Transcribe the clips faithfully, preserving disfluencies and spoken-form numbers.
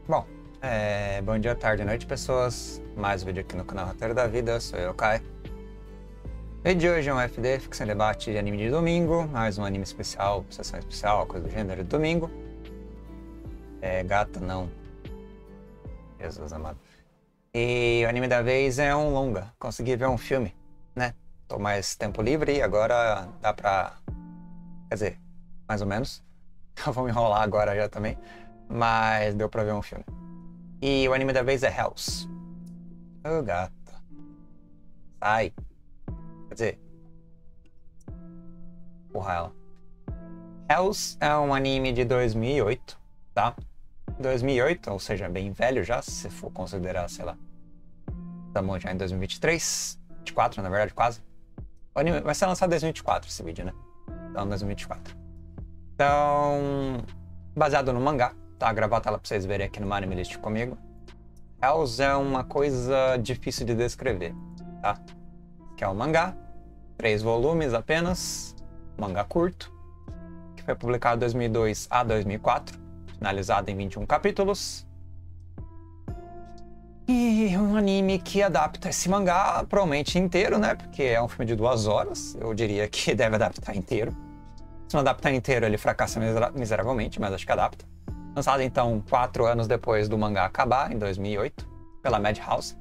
Bom, é... bom dia, tarde e noite, pessoas. Mais um vídeo aqui no canal Roteiro da Vida, sou eu, Kai. O vídeo de hoje é um F D, Ficção e Debate de anime de domingo, mais um anime especial, sessão especial, coisa do gênero de domingo. É, gata não. Jesus amado. E o anime da vez é um longa, consegui ver um filme, né? Tô mais tempo livre e agora dá pra... Quer dizer, mais ou menos. Eu vou me enrolar agora já também. Mas deu pra ver um filme. E o anime da vez é Hells. Ô, oh, gata. Sai. Quer dizer... Porra, ela. Hells é um anime de dois mil e oito, tá? dois mil e oito, ou seja, bem velho já, se for considerar, sei lá. Estamos já em dois mil e vinte e três, vinte e quatro, na verdade, quase. O anime vai ser lançado em dois mil e vinte e quatro, esse vídeo, né? Então, dois mil e vinte e quatro. Então, baseado no mangá, tá? Gravar a tela pra vocês verem aqui no Anime List comigo. Hells é uma coisa difícil de descrever, tá? Que é um mangá, três volumes apenas, mangá curto, que foi publicado de dois mil e dois a dois mil e quatro, finalizado em vinte e um capítulos. E um anime que adapta esse mangá provavelmente inteiro, né? Porque é um filme de duas horas, eu diria que deve adaptar inteiro. Se não adaptar inteiro, ele fracassa miseravelmente, mas acho que adapta. Lançado então quatro anos depois do mangá acabar, em dois mil e oito, pela Madhouse.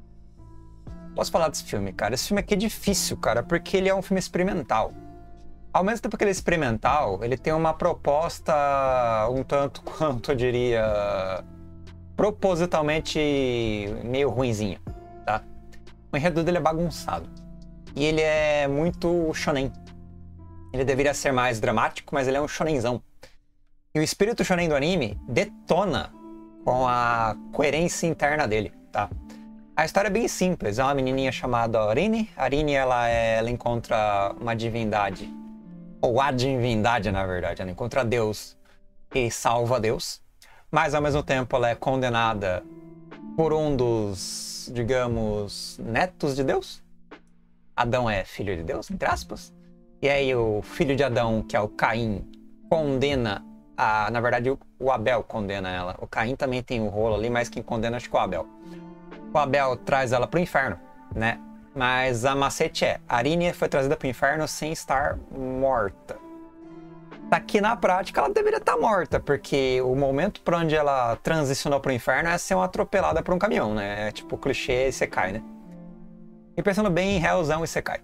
Posso falar desse filme, cara? Esse filme aqui é difícil, cara, porque ele é um filme experimental. Ao mesmo tempo que ele é experimental, ele tem uma proposta um tanto quanto, eu diria, propositalmente meio ruinzinha, tá? O enredo dele é bagunçado. E ele é muito shonen. Ele deveria ser mais dramático, mas ele é um shonenzão. E o espírito shonen do anime detona com a coerência interna dele, tá? A história é bem simples. É uma menininha chamada Arine. A Arine, ela, é, ela encontra uma divindade, ou a divindade, na verdade. Ela encontra Deus e salva Deus. Mas, ao mesmo tempo, ela é condenada por um dos, digamos, netos de Deus. Adão é filho de Deus, entre aspas. E aí o filho de Adão, que é o Caim, condena a... Na verdade, o Abel condena ela. O Caim também tem um rolo ali, mas quem condena acho que é o Abel. O Abel traz ela pro inferno, né? Mas a macete é, a Arine foi trazida pro inferno sem estar morta. Aqui na prática ela deveria estar morta, porque o momento para onde ela transicionou pro inferno é ser uma atropelada por um caminhão, né? É tipo clichê Isekai, né? E pensando bem em Hellzão Isekai.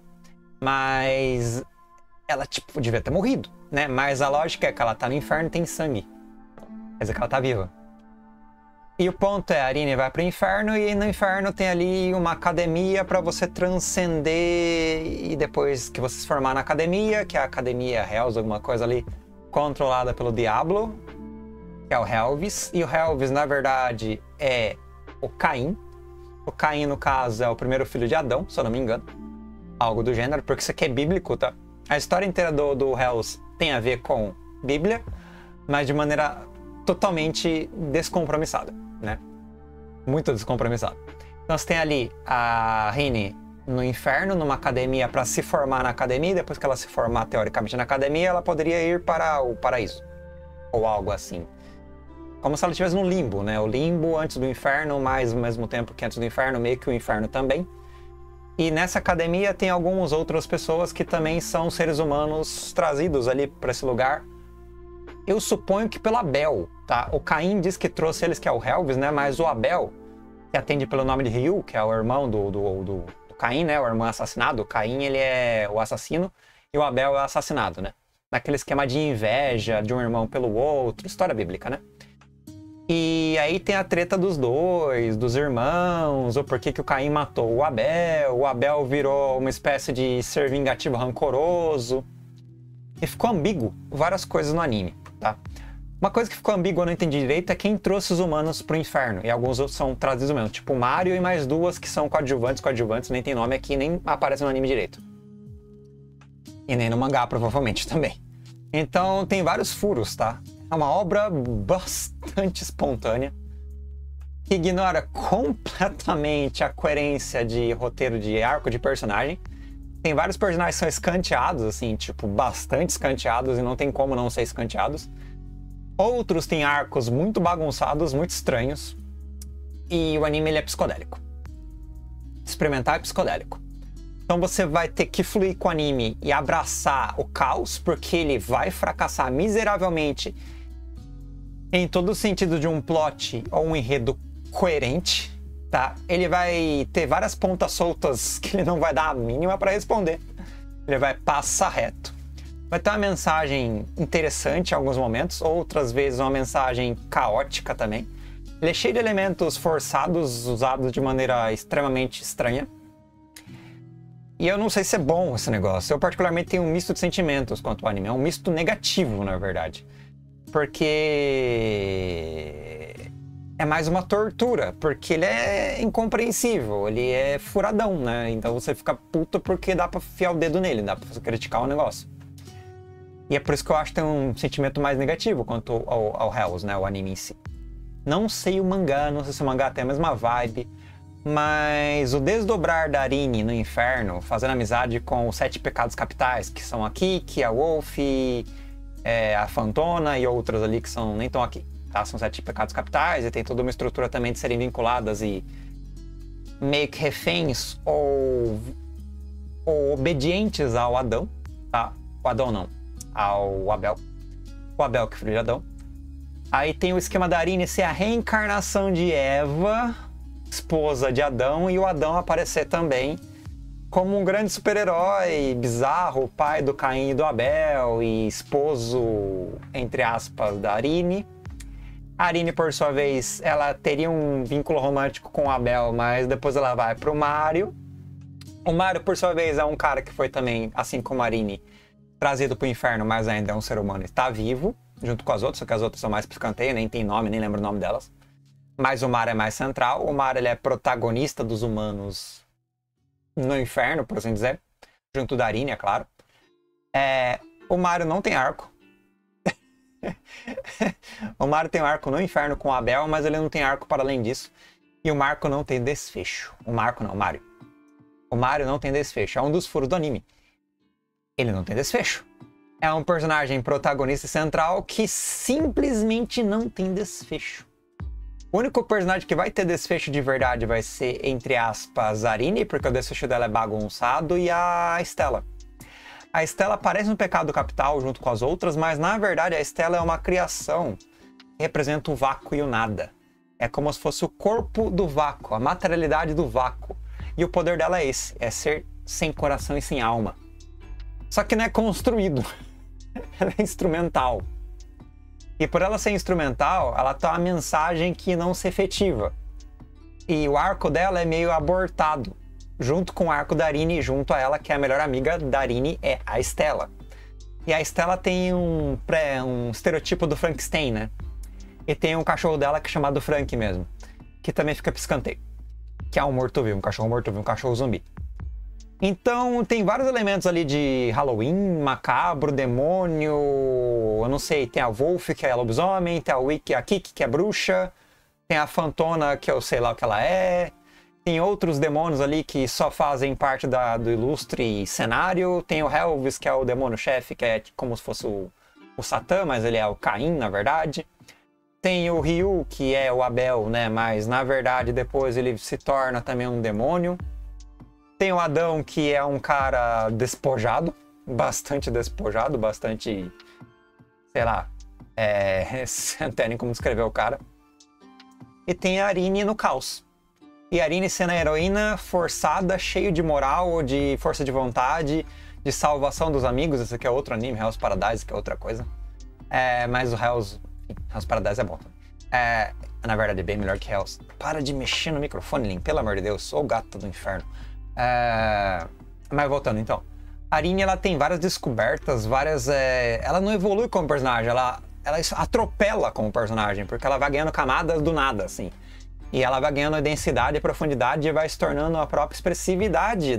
Mas ela, tipo, devia ter morrido, né? Mas a lógica é que ela tá no inferno e tem sangue. Quer dizer que ela tá viva. E o ponto é, a Arine vai pro inferno e no inferno tem ali uma academia para você transcender e depois que você se formar na academia, que é a academia Hells, alguma coisa ali, controlada pelo Diablo, que é o Helvis. E o Helvis, na verdade, é o Caim. O Caim, no caso, é o primeiro filho de Adão, se eu não me engano. Algo do gênero, porque isso aqui é bíblico, tá? A história inteira do, do Hells tem a ver com Bíblia, mas de maneira totalmente descompromissada, né? Muito descompromissada. Então você tem ali a Arine no inferno, numa academia para se formar na academia, e depois que ela se formar teoricamente na academia, ela poderia ir para o paraíso. Ou algo assim. Como se ela estivesse no limbo, né? O limbo antes do inferno, mas ao mesmo tempo que antes do inferno, meio que o inferno também. E nessa academia tem algumas outras pessoas que também são seres humanos trazidos ali para esse lugar. Eu suponho que pelo Abel, tá? O Caim diz que trouxe eles, que é o Helvis, né? Mas o Abel, que atende pelo nome de Ryu, que é o irmão do, do, do, do Caim, né? O irmão assassinado. O Caim, ele é o assassino e o Abel é o assassinado, né? Naquele esquema de inveja de um irmão pelo outro. História bíblica, né? E aí tem a treta dos dois, dos irmãos, o porquê que o Caim matou o Abel. O Abel virou uma espécie de ser vingativo rancoroso. E ficou ambíguo várias coisas no anime, tá? Uma coisa que ficou ambígua, eu não entendi direito, é quem trouxe os humanos pro inferno. E alguns outros são traduzidos mesmo, tipo Mario e mais duas que são coadjuvantes, coadjuvantes, nem tem nome aqui, nem aparecem no anime direito. E nem no mangá, provavelmente, também. Então tem vários furos, tá? É uma obra bastante espontânea, que ignora completamente a coerência de roteiro de arco de personagem. Tem vários personagens que são escanteados, assim, tipo, bastante escanteados, e não tem como não ser escanteados. Outros têm arcos muito bagunçados, muito estranhos. E o anime ele é psicodélico. Experimental é psicodélico. Então você vai ter que fluir com o anime e abraçar o caos, porque ele vai fracassar miseravelmente em todo o sentido de um plot ou um enredo coerente, tá? Ele vai ter várias pontas soltas que ele não vai dar a mínima para responder. Ele vai passar reto. Vai ter uma mensagem interessante em alguns momentos, outras vezes uma mensagem caótica também. Ele é cheio de elementos forçados, usados de maneira extremamente estranha. E eu não sei se é bom esse negócio. Eu particularmente tenho um misto de sentimentos quanto ao anime. É um misto negativo, na verdade. Porque é mais uma tortura. Porque ele é incompreensível. Ele é furadão, né? Então você fica puto porque dá pra fiar o dedo nele. Dá pra você criticar o negócio. E é por isso que eu acho que tem um sentimento mais negativo quanto ao, ao Hells, né? O anime em si. Não sei o mangá. Não sei se o mangá tem a mesma vibe. Mas o desdobrar da Arine no inferno, fazendo amizade com os sete pecados capitais, que são a Kiki, a Wolf, é, a Fantona e outras ali que são, nem estão aqui, tá? São sete pecados capitais e tem toda uma estrutura também de serem vinculadas e meio que reféns ou, ou obedientes ao Adão, tá? O Adão não, ao Abel. O Abel que é filho de Adão. Aí tem o esquema da Arine ser a reencarnação de Eva, esposa de Adão, e o Adão aparecer também como um grande super-herói bizarro, pai do Caim e do Abel e esposo, entre aspas, da Arine. A Arine, por sua vez, ela teria um vínculo romântico com o Abel, mas depois ela vai pro Mário. O Mário, por sua vez, é um cara que foi também, assim como a Arine, trazido pro inferno, mas ainda é um ser humano e está vivo, junto com as outras, só que as outras são mais pro escanteio, nem tem nome, nem lembro o nome delas. Mas o Mário é mais central. O Mário ele é protagonista dos humanos no inferno, por assim dizer. Junto da Arine, é claro. É, o Mário não tem arco. O Mário tem um arco no inferno com o Abel, mas ele não tem arco para além disso. E o Marco não tem desfecho. O Marco não, o Mário. O Mário não tem desfecho. É um dos furos do anime. Ele não tem desfecho. É um personagem protagonista central que simplesmente não tem desfecho. O único personagem que vai ter desfecho de verdade vai ser, entre aspas, a Arine, porque o desfecho dela é bagunçado, e a Stella. A Stella aparece no Pecado Capital junto com as outras, mas na verdade a Stella é uma criação que representa o vácuo e o nada. É como se fosse o corpo do vácuo, a materialidade do vácuo. E o poder dela é esse, é ser sem coração e sem alma. Só que não é construído, ela é instrumental. E por ela ser instrumental, ela tem uma mensagem que não se efetiva. E o arco dela é meio abortado, junto com o arco da Arine, junto a ela, que é a melhor amiga da Arine, é a Stella. E a Stella tem um, pré, um estereotipo do Frankenstein, né? E tem um cachorro dela que é chamado Frank mesmo, que também fica piscanteio. Que é um morto-vivo, um cachorro morto-vivo, um cachorro zumbi. Então tem vários elementos ali de Halloween, macabro, demônio, eu não sei, tem a Wolf, que é lobisomem, tem a Wiki, a Kiki, que é bruxa, tem a Fantona, que eu sei lá o que ela é, tem outros demônios ali que só fazem parte da, do ilustre cenário, tem o Helvis, que é o demônio-chefe, que é como se fosse o, o Satã, mas ele é o Caim, na verdade. Tem o Ryu, que é o Abel, né, mas na verdade depois ele se torna também um demônio. Tem o Adão, que é um cara despojado, bastante despojado, bastante, sei lá, é, não tem nem como descrever o cara. E tem a Arine no caos. E a Arine sendo a heroína forçada, cheio de moral, de força de vontade, de salvação dos amigos. Esse aqui é outro anime, Hell's Paradise, que é outra coisa. É, mas o Hell's, enfim, Hell's Paradise é bom também. É, na verdade é bem melhor que Hell's. Para de mexer no microfone, Lin, pelo amor de Deus, sou o gato do inferno. É... Mas voltando então, a Arine ela tem várias descobertas, várias. É... Ela não evolui como personagem, ela, ela atropela como personagem, porque ela vai ganhando camadas do nada, assim. E ela vai ganhando densidade e profundidade e vai se tornando a própria expressividade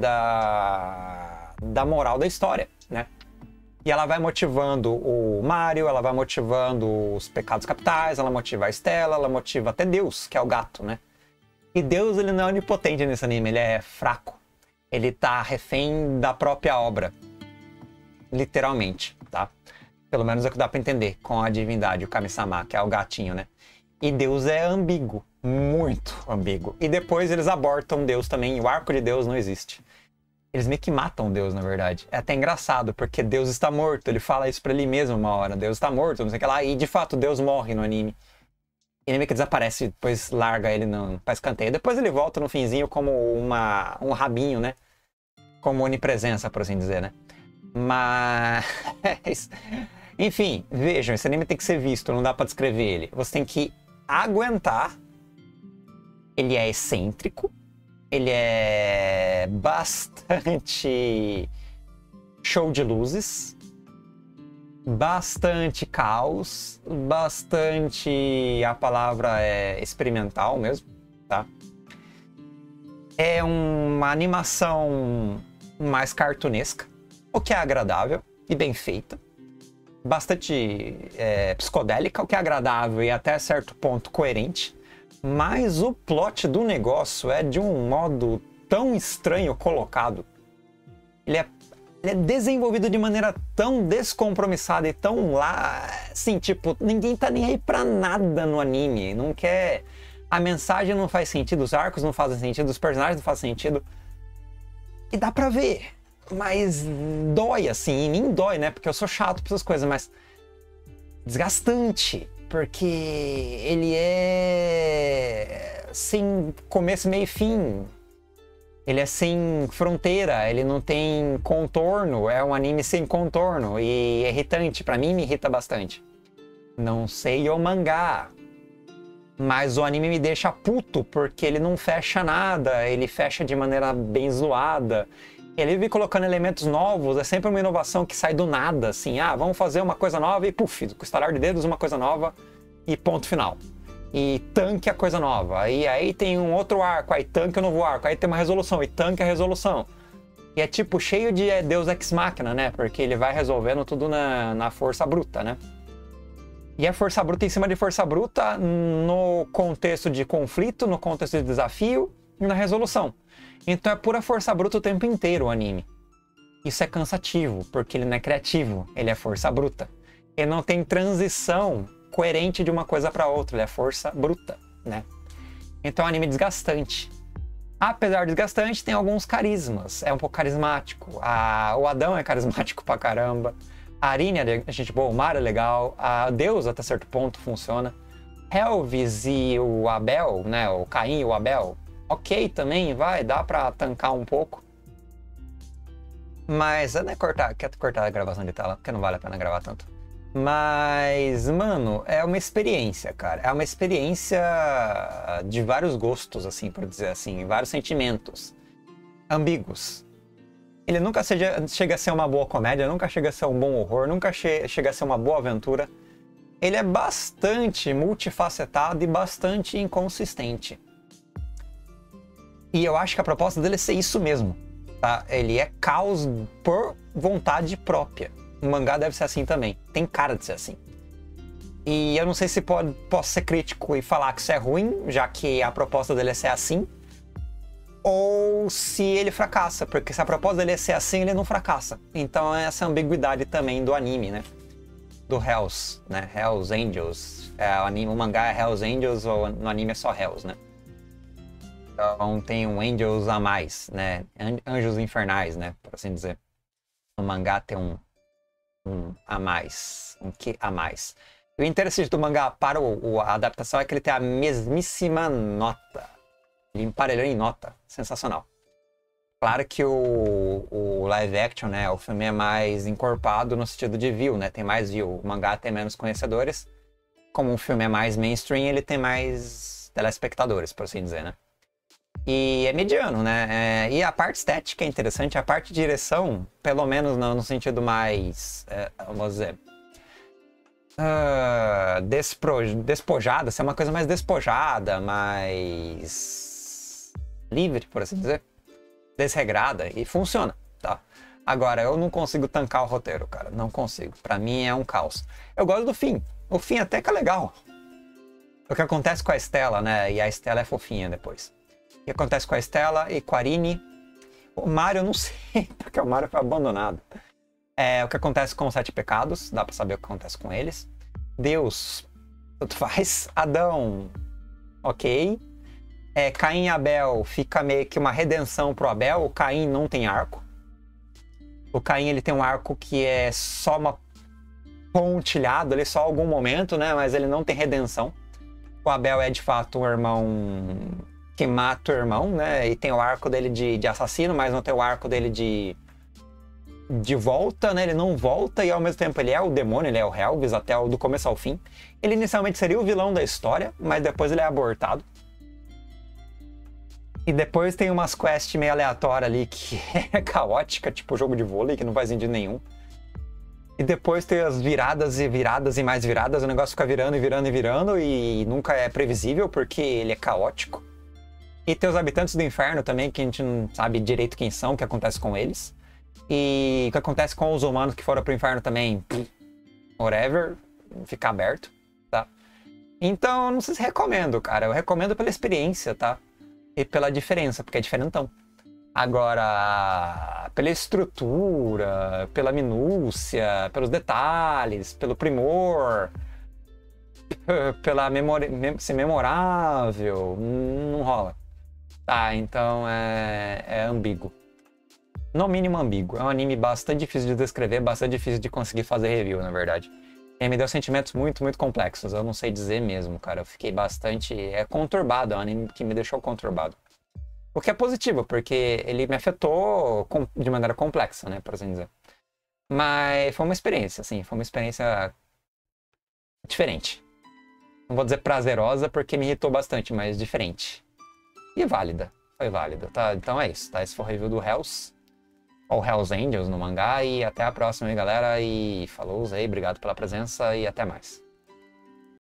da, da moral da história, né? E ela vai motivando o Mário, ela vai motivando os pecados capitais, ela motiva a Stella, ela motiva até Deus, que é o gato, né? E Deus ele não é onipotente nesse anime, ele é fraco. Ele tá refém da própria obra. Literalmente, tá? Pelo menos é o que dá pra entender com a divindade, o Kami-sama, que é o gatinho, né? E Deus é ambíguo, muito ambíguo. E depois eles abortam Deus também, e o arco de Deus não existe. Eles meio que matam Deus, na verdade. É até engraçado, porque Deus está morto. Ele fala isso pra ele mesmo uma hora. Deus está morto, não sei o que lá. E, de fato, Deus morre no anime. Ele meio que desaparece, depois larga ele no, pra escanteio. Depois ele volta no finzinho como uma, um rabinho, né? Como onipresença, por assim dizer, né? Mas... Enfim, vejam, esse anime tem que ser visto, não dá pra descrever ele. Você tem que aguentar. Ele é excêntrico. Ele é bastante show de luzes, bastante caos, bastante, a palavra é experimental mesmo, tá? É uma animação mais cartunesca, o que é agradável e bem feita. Bastante é, psicodélica, o que é agradável e até certo ponto coerente. Mas o plot do negócio é de um modo tão estranho colocado. Ele é, ele é desenvolvido de maneira tão descompromissada e tão lá... Assim, tipo, ninguém tá nem aí pra nada no anime. Não quer... A mensagem não faz sentido, os arcos não fazem sentido, os personagens não fazem sentido. E dá pra ver. Mas dói, assim. E nem dói, né? Porque eu sou chato pra essas coisas, mas... Desgastante. Porque ele é sem começo, meio e fim. Ele é sem fronteira, ele não tem contorno, é um anime sem contorno e é irritante, pra mim me irrita bastante. Não sei o mangá, mas o anime me deixa puto porque ele não fecha nada, ele fecha de maneira bem zoada. Ele vive colocando elementos novos, é sempre uma inovação que sai do nada, assim, ah, vamos fazer uma coisa nova e puf, com o estalar de dedos uma coisa nova e ponto final. E tanque é coisa nova, e aí tem um outro arco, aí tanque é um novo arco, aí tem uma resolução, e tanque é resolução. E é tipo cheio de é, Deus Ex Machina, né, porque ele vai resolvendo tudo na, na força bruta, né. E é força bruta em cima de força bruta no contexto de conflito, no contexto de desafio e na resolução. Então é pura força bruta o tempo inteiro o anime. Isso é cansativo, porque ele não é criativo, ele é força bruta. Ele não tem transição coerente de uma coisa para outra, ele é força bruta, né? Então é um anime desgastante. Apesar de desgastante, tem alguns carismas, é um pouco carismático. A... O Adão é carismático pra caramba. A Arine é gente boa, o Mar é legal. A Deus, até certo ponto, funciona. Helvis e o Abel, né? O Caim e o Abel, ok também, vai, dá pra tancar um pouco. Mas, né, cortar, quer cortar a gravação de tela, porque não vale a pena gravar tanto. Mas, mano, é uma experiência, cara. É uma experiência de vários gostos, assim, por dizer assim, vários sentimentos ambíguos. Ele nunca seja, chega a ser uma boa comédia, nunca chega a ser um bom horror, nunca che chega a ser uma boa aventura. Ele é bastante multifacetado e bastante inconsistente. E eu acho que a proposta dele é ser isso mesmo, tá? Ele é caos por vontade própria. O mangá deve ser assim também. Tem cara de ser assim. E eu não sei se pode, posso ser crítico e falar que isso é ruim, já que a proposta dele é ser assim, ou se ele fracassa, porque se a proposta dele é ser assim, ele não fracassa. Então é essa ambiguidade também do anime, né? Do Hells, né? Hells Angels. É, o, anime, o mangá é Hells Angels, ou no anime é só Hells, né? Então tem um Angels a mais, né? Anjos infernais, né? Por assim dizer. No mangá tem um um a mais, um que a mais. E o interessante do mangá para o, o, a adaptação é que ele tem a mesmíssima nota. Ele emparelhou em nota. Sensacional. Claro que o, o live action, né, o filme é mais encorpado no sentido de view, né, tem mais view. O mangá tem menos conhecedores. Como o filme é mais mainstream, ele tem mais telespectadores, por assim dizer, né. E é mediano, né? É, e a parte estética é interessante, a parte de direção, pelo menos no, no sentido mais, é, vamos dizer, uh, despro, despojada, ser uma coisa mais despojada, mais livre, por assim dizer, desregrada, e funciona, tá? Agora, eu não consigo tancar o roteiro, cara, não consigo. Pra mim é um caos. Eu gosto do fim, o fim até que é legal. O que acontece com a Estela, né? E a Estela é fofinha depois. O que acontece com a Estela e com a Arine. O Mario eu não sei, porque o Mario foi abandonado. É, o que acontece com os sete pecados, dá pra saber o que acontece com eles. Deus, tanto faz. Adão, ok. É, Caim e Abel, fica meio que uma redenção pro Abel. O Caim não tem arco. O Caim, ele tem um arco que é só uma pontilhado, ele só algum momento, né? Mas ele não tem redenção. O Abel é, de fato, um irmão que mata o irmão, né? E tem o arco dele de, de assassino, mas não tem o arco dele de... de volta, né? Ele não volta e ao mesmo tempo ele é o demônio, ele é o Helvis até o, do começo ao fim. Ele inicialmente seria o vilão da história, mas depois ele é abortado. E depois tem umas quests meio aleatórias ali que é caótica, tipo jogo de vôlei, que não faz sentido nenhum. E depois tem as viradas e viradas e mais viradas, o negócio fica virando e virando e virando e nunca é previsível porque ele é caótico. E tem os habitantes do inferno também, que a gente não sabe direito quem são, o que acontece com eles. E o que acontece com os humanos que foram pro inferno também, whatever, fica aberto, tá? Então, eu não sei se recomendo, cara. Eu recomendo pela experiência, tá? E pela diferença, porque é diferentão. Agora, pela estrutura, pela minúcia, pelos detalhes, pelo primor, pela memória, ser memorável, não rola. Tá, então é, é ambíguo. No mínimo ambíguo. É um anime bastante difícil de descrever, bastante difícil de conseguir fazer review, na verdade. E me deu sentimentos muito, muito complexos. Eu não sei dizer mesmo, cara. Eu fiquei bastante... É conturbado, é um anime que me deixou conturbado. O que é positivo, porque ele me afetou de maneira complexa, né, por assim dizer. Mas foi uma experiência, assim, foi uma experiência diferente. Não vou dizer prazerosa, porque me irritou bastante, mas diferente. E válida. Foi válida, tá? Então é isso, tá? Esse foi o review do Hells. Ou Hells Angels no mangá. E até a próxima aí, galera. E falou aí, obrigado pela presença e até mais.